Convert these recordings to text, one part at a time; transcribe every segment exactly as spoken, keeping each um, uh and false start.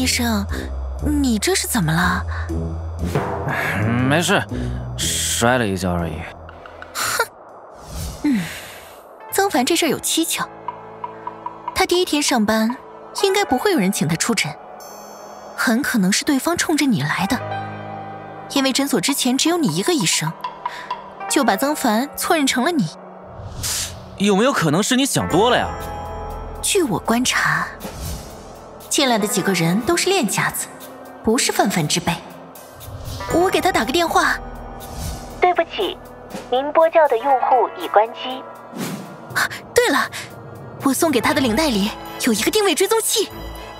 生，你这是怎么了？ 没事，摔了一跤而已。 哼，嗯，曾凡这事儿有蹊跷。他第一天上班，应该不会有人请他出诊，很可能是对方冲着你来的。因为诊所之前只有你一个医生，就把曾凡错认成了你。 有没有可能是你想多了呀？ 据我观察，进来的几个人都是练家子，不是泛泛之辈。我给他打个电话。 对不起，您拨叫的用户已关机。 啊，对了，我送给他的领带里有一个定位追踪器，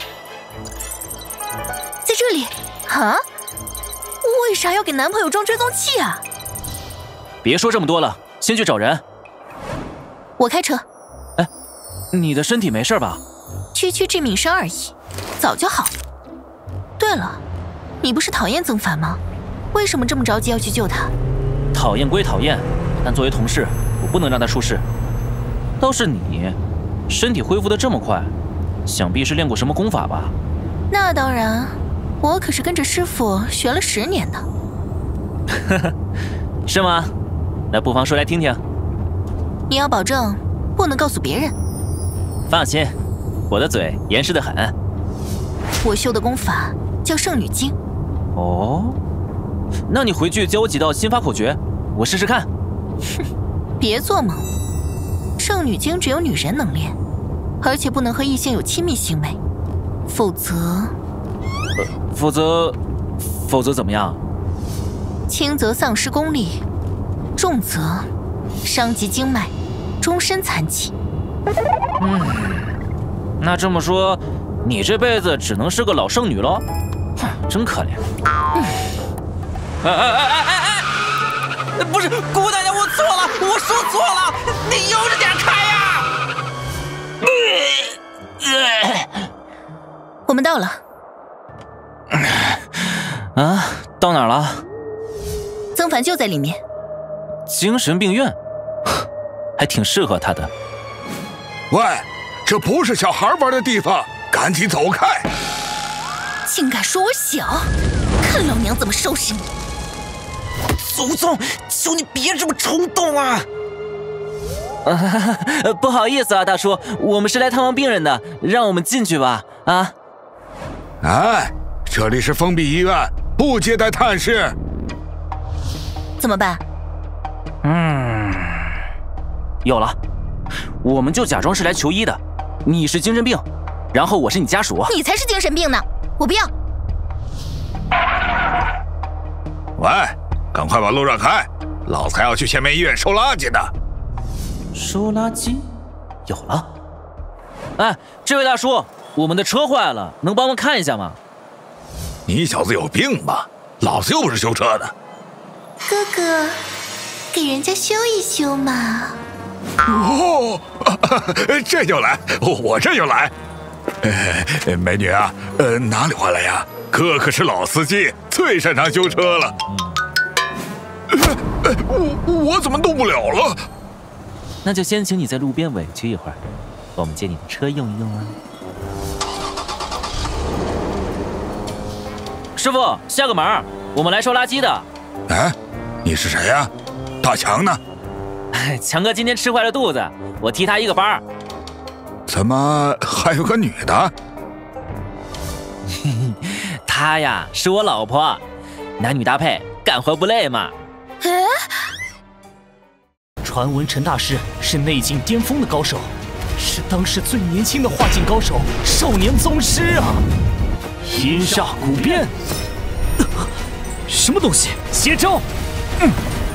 在这里。啊？为啥要给男朋友装追踪器啊？ 别说这么多了，先去找人。 我开车。 哎，你的身体没事吧？ 区区致命伤而已，早就好。对了，你不是讨厌曾凡吗？为什么这么着急要去救他？ 讨厌归讨厌，但作为同事，我不能让他出事。倒是你，身体恢复得这么快，想必是练过什么功法吧？ 那当然，我可是跟着师傅学了十年的。 呵呵，是吗？那不妨说来听听。 你要保证不能告诉别人。 放心，我的嘴严实得很。 我修的功法叫圣女经。 哦，那你回去教我几道心法口诀，我试试看。 哼，别做梦！圣女经只有女人能练，而且不能和异性有亲密行为，否则…… 呃，否则，否则怎么样？ 轻则丧失功力，重则伤及经脉，终身残疾。 嗯，那这么说，你这辈子只能是个老剩女喽？哼，真可怜。嗯，哎哎哎哎哎！不是，姑奶奶，我错了，我说错了，你悠着点开呀！ 我们到了。 啊，到哪儿了？ 曾凡就在里面。 精神病院，还挺适合他的。 喂，这不是小孩玩的地方，赶紧走开！ 竟敢说我小，看老娘怎么收拾你！ 祖宗，求你别这么冲动啊！啊，不好意思啊，大叔，我们是来探望病人的，让我们进去吧。啊！ 哎，这里是封闭医院，不接待探视。 怎么办？ 嗯，有了，我们就假装是来求医的，你是精神病，然后我是你家属。 你才是精神病呢！我不要。 喂，赶快把路让开，老子还要去前面医院收垃圾的。 收垃圾？有了。哎，这位大叔，我们的车坏了，能帮忙看一下吗？ 你小子有病吧？老子又不是修车的。 哥哥，给人家修一修嘛。 哦，这就来，我这就来。呃，美女啊，呃，哪里话来呀？哥可是老司机，最擅长修车了。呃，我我怎么动不了了？ 那就先请你在路边委屈一会儿，我们借你的车用一用啊。师傅，下个门，我们来收垃圾的。 哎，你是谁呀？大强呢？ 强哥今天吃坏了肚子，我替他一个班。 怎么还有个女的？ 她呀是我老婆，男女搭配，干活不累嘛。 哎， 传闻陈大师是内境巅峰的高手，是当时最年轻的化境高手，少年宗师啊！阴煞古变，呃、什么东西？邪招！嗯，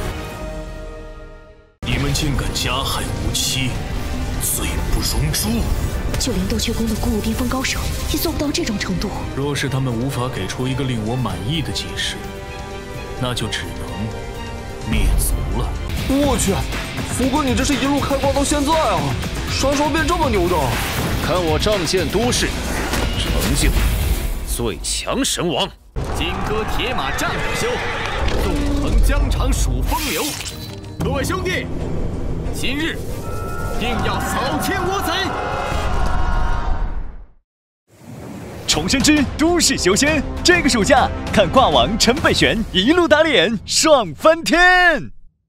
你们竟敢加害无妻，罪不容诛！ 就连斗雀宫的古武巅峰高手也做不到这种程度。 若是他们无法给出一个令我满意的解释，那就只能灭族了。 我去，福哥，你这是一路开挂到现在啊，啥时候变这么牛的？ 看我仗剑都市，成就最强神王， 金戈铁马战不休，纵横疆场数风流。各位兄弟，今日定要扫天我贼！ 重生之都市修仙，这个暑假看挂王陈北玄一路打脸，爽翻天！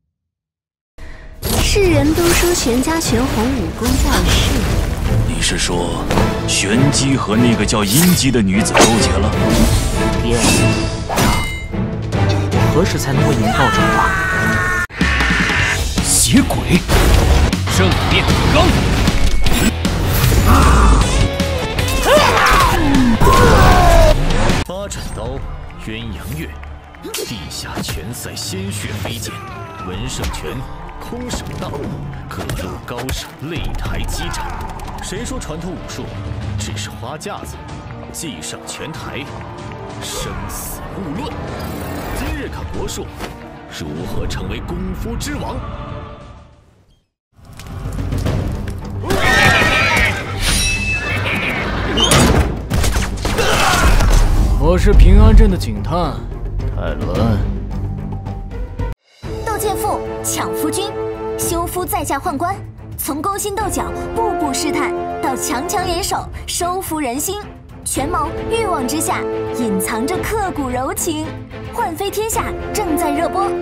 世人都说玄家玄红武功在世， 你是说玄机和那个叫阴姬的女子勾结了？ 别，我何时才能为您报仇啊？ 邪鬼， 正面刚。八斩刀，鸳鸯月，地下拳赛，鲜血飞溅，文圣拳，空手道，各路高手擂台激战。谁说传统武术只是花架子？技上拳台，生死勿论。今日看国术如何成为功夫之王。 我是平安镇的警探泰伦。 斗剑妇抢夫君，修夫再嫁宦官，从勾心斗角、步步试探，到强强联手收服人心，权谋欲望之下隐藏着刻骨柔情。幻飞天下正在热播。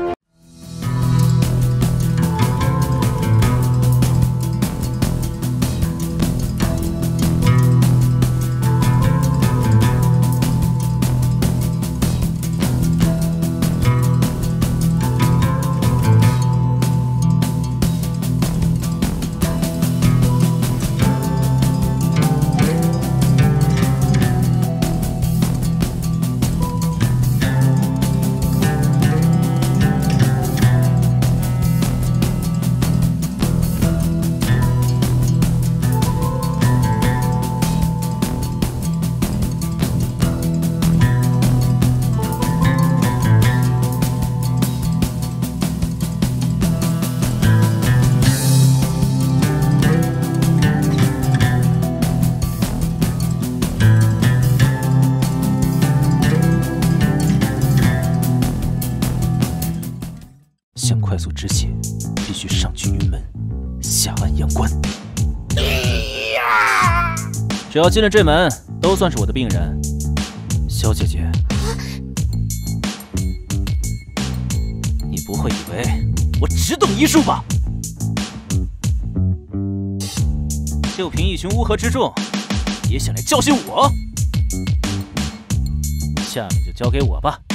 想快速止血，必须上去云门，下按阳关。只要进了这门，都算是我的病人。萧姐姐，你不会以为我只懂医术吧？就凭一群乌合之众，也想来教训我？下面就交给我吧。